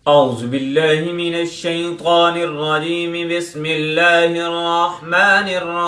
اعوذ باللہ من الشیطان الرجیم بسم اللہ الرحمن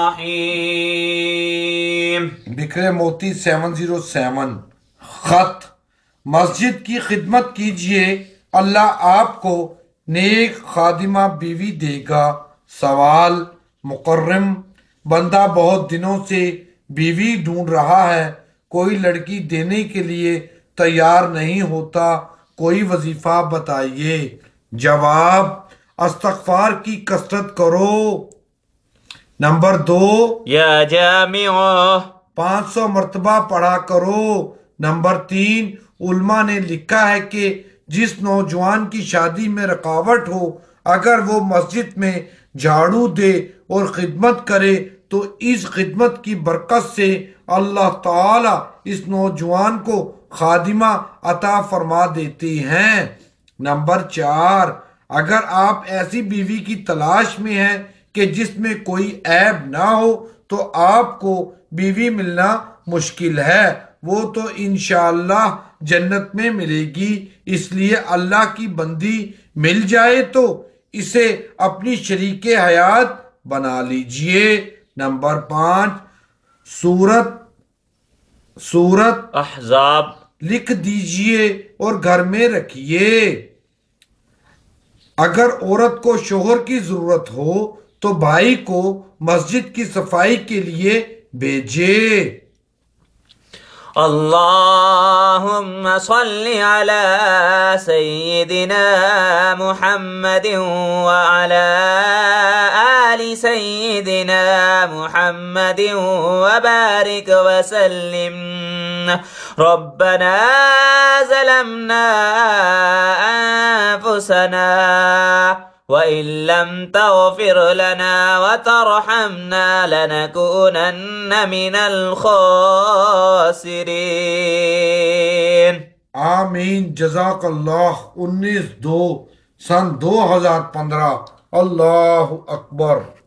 الرحیم۔ بکھرے موتی 707 خط: مسجد کی خدمت کیجئے، اللہ آپ کو نیک خادمہ بیوی دے گا۔ سوال: مکرم بندہ بہت دنوں سے بیوی ڈھونڈ رہا ہے، کوئی لڑکی دینے کے لیے تیار نہیں ہوتا، کوئی وظیفہ بتائیے۔ جواب: استغفار کی کثرت کرو۔ نمبر 2، یا جامع 500 مرتبہ پڑھا کرو۔ نمبر 3، علماء نے لکھا ہے کہ جس نوجوان کی شادی میں رکاوٹ ہو، اگر وہ مسجد میں جھاڑو دے اور خدمت کرے تو اس خدمت کی برکت سے اللہ تعالی اس نوجوان کو خادمہ عطا فرما دیتے ہیں۔ نمبر 4، اگر آپ ایسی بیوی کی تلاش میں ہیں کہ جس میں کوئی عیب نہ ہو تو آپ کو بیوی ملنا مشکل ہے، وہ تو انشاءاللہ جنت میں ملے گی، اس لیے اللہ کی بندی مل جائے تو اسے اپنی شریک حیات بنا لیجئے۔ نمبر 5، سورت احزاب لکھ دیجئے اور گھر میں رکھیے۔ اگر عورت کو شوہر کی ضرورت ہو تو بھائی کو مسجد کی صفائی کے لیے بھیجے۔ اللہم صلی علی سیدنا محمد وعلی آل سیدنا محمد وبارک وسلم۔ ربنا ظلمنا انفسنا وَإِن لَّمْ تَغْفِرْ لَنَا وَتَرْحَمْنَا لَنَكُونَنَّ مِنَ الْخَاسِرِينَ۔ آمین۔ جزاک اللہ۔ 19/2/2015۔ اللہ اکبر۔